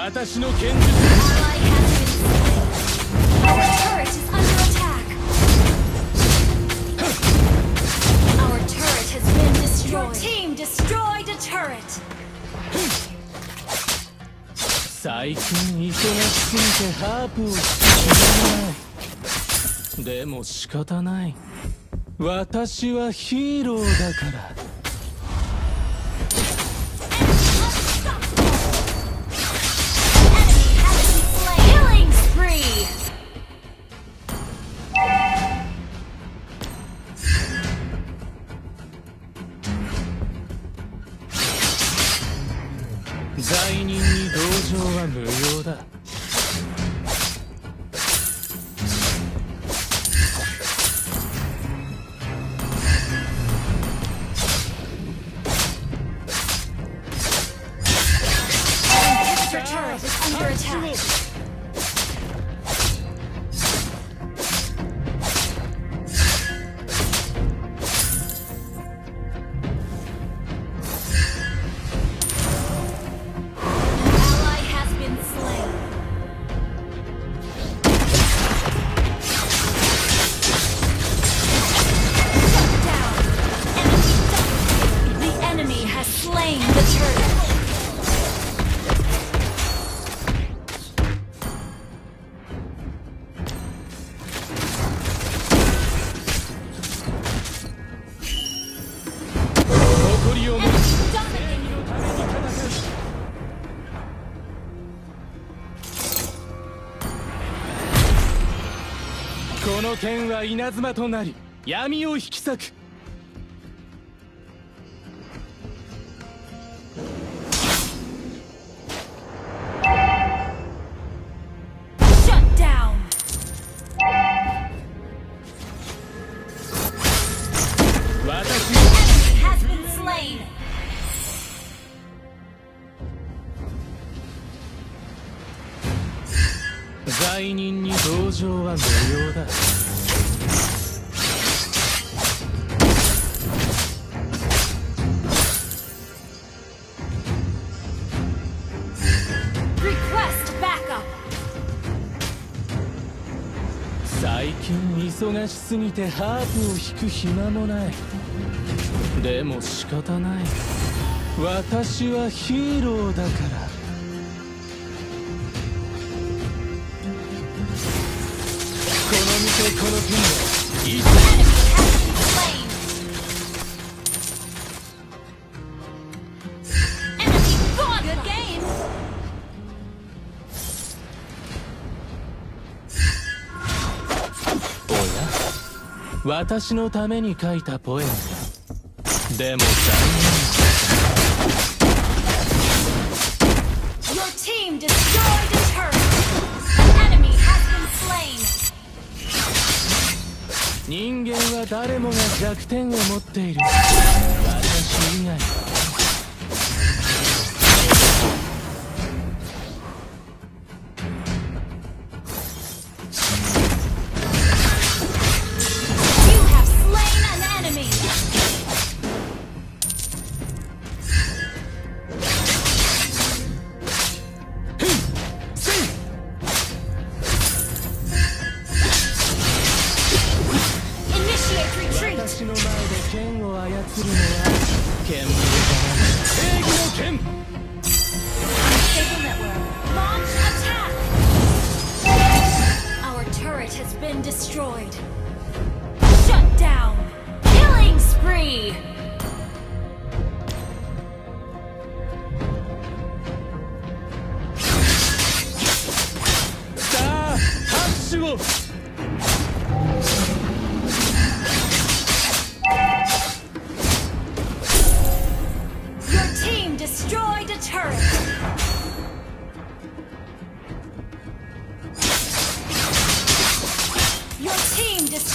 私の剣術。 Our turret is under attack. Our turret has been destroyed. Your team destroyed a turret. 最近忙しすぎてハープを弾けない。でも仕方ない。私はヒーローだから。 罪人に同情は無用だ。 Your turret is under attack. Slain the turret. 誇りを持ち、正義のために戦う。この剣は稲妻となり、闇を引き裂く。 罪人に同情は無用だ。最近忙しすぎてハープを弾く暇もない。でも仕方ない。私はヒーローだから。 この剣はいつ おや、私のために書いたポエムだ。でも残念。Your team destroyed a turret. An enemy has been slain. 人間は誰もが弱点を持っている。私以外。You have slain an enemy. 私の前で剣を操るのは剣名じゃない正義の剣。Launch attack. Our turret has been destroyed. Shut down. Killing spree. さあ、拍手を。 Destroyed a turret. Your team destroyed.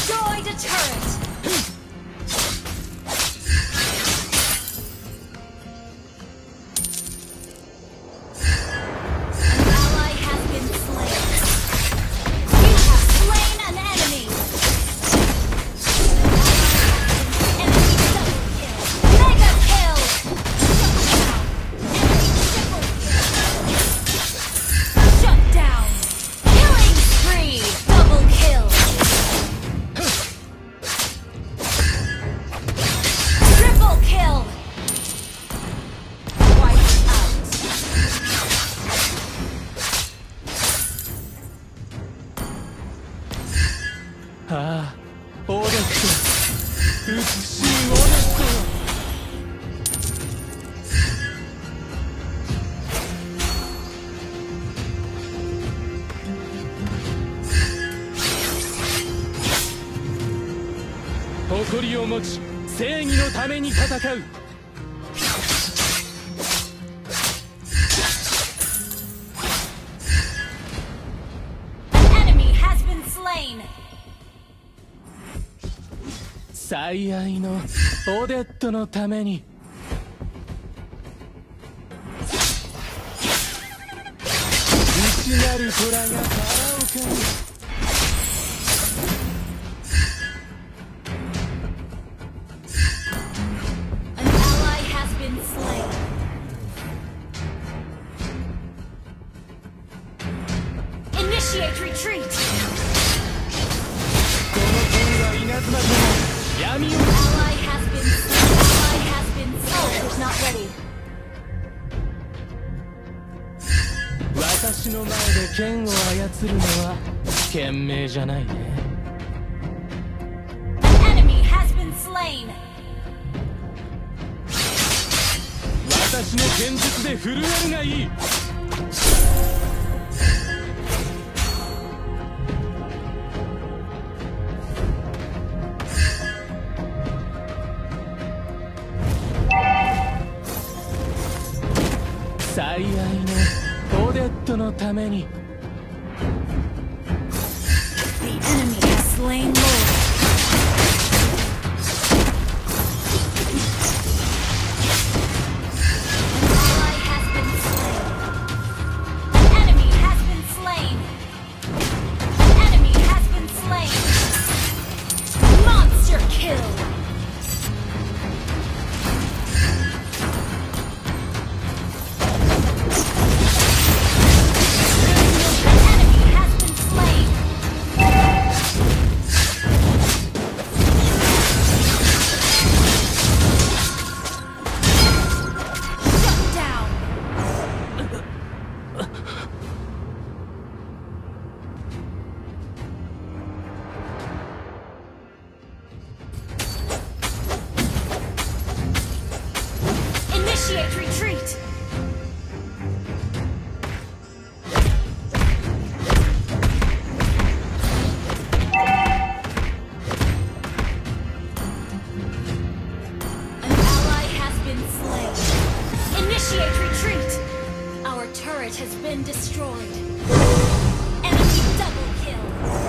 美しいオネストよ。誇りを持ち正義のために戦う。最愛のオデットのために。内なる虎がファラオかに。 Initiate retreat. この剣は稲妻と闇を。 Ally has been slain. Ally has been slain. Is not ready. 私の前で剣を操るのは賢明じゃないね。 An enemy has been slain. 私の剣術で震えるがいい。最愛のオデットのために。 The enemy has slain Lord. Initiate retreat! An ally has been slain. Initiate retreat! Our turret has been destroyed. Enemy double kill!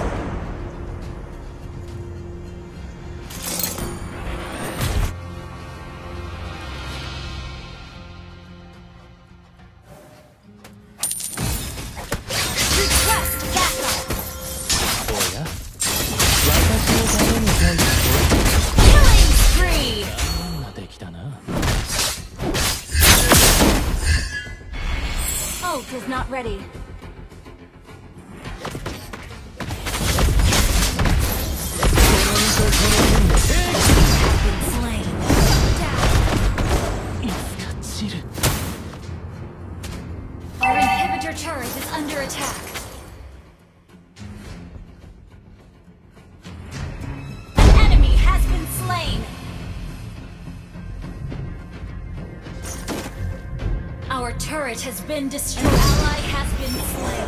Ult is not ready. Slain. Our inhibitor turret is under attack. An enemy has been slain. Our turret has been destroyed. Ally has been slain.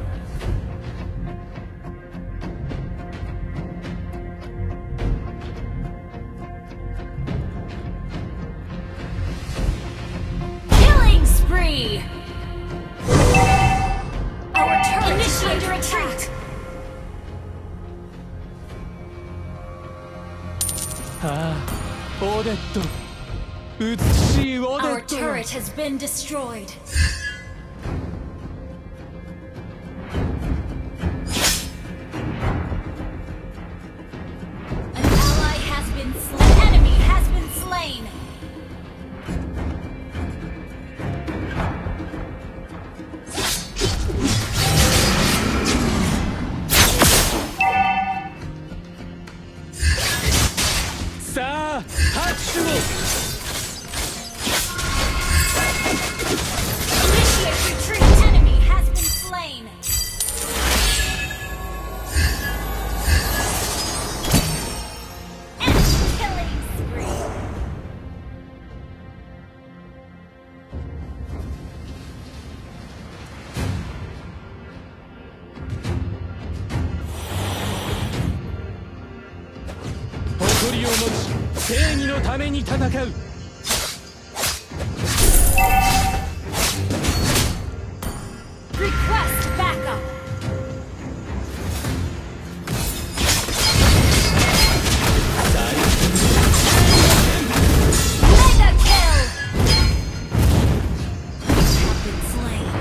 Killing spree! Our turret is under attack. Odetto. Our turret has been destroyed. An ally has been slain. An enemy has been slain. Sa, Hatsuo! 意を持ち正義のために戦う。 Request backup. Mega kill. Have been slain.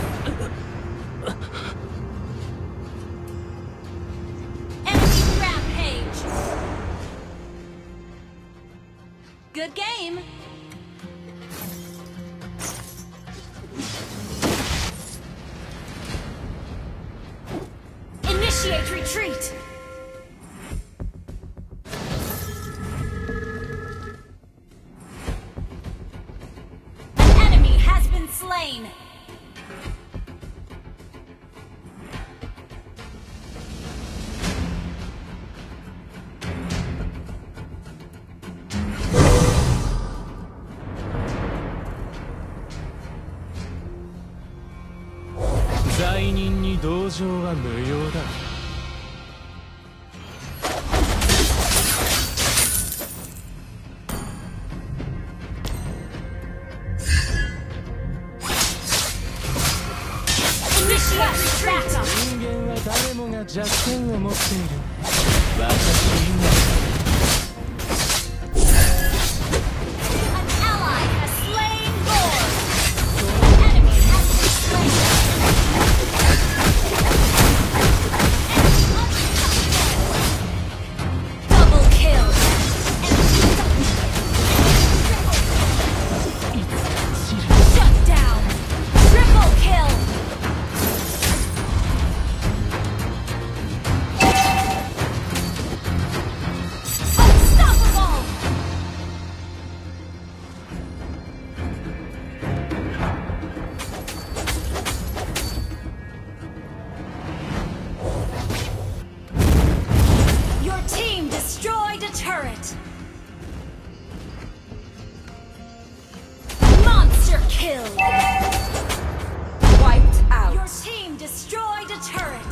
Enemy rampage. Good game. Initiate retreat! An enemy has been slain! 「罪人に同情は無用だ」人間は誰もが弱点を持っている。私以外。 An ally has slain Lord! An enemy has been slain! Double kill! Shut down! Triple kill! Unstoppable! Your team destroyed a turret! Monster kill! Wiped out. Your team destroyed a turret!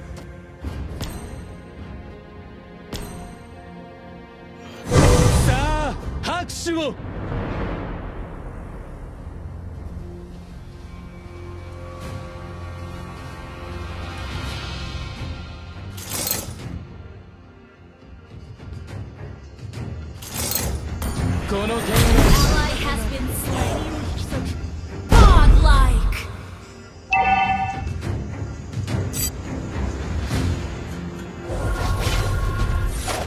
「さあ拍手を!」この点が Ally has been slain! Godlike!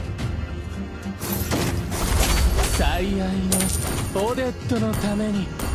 最愛のオデットのために。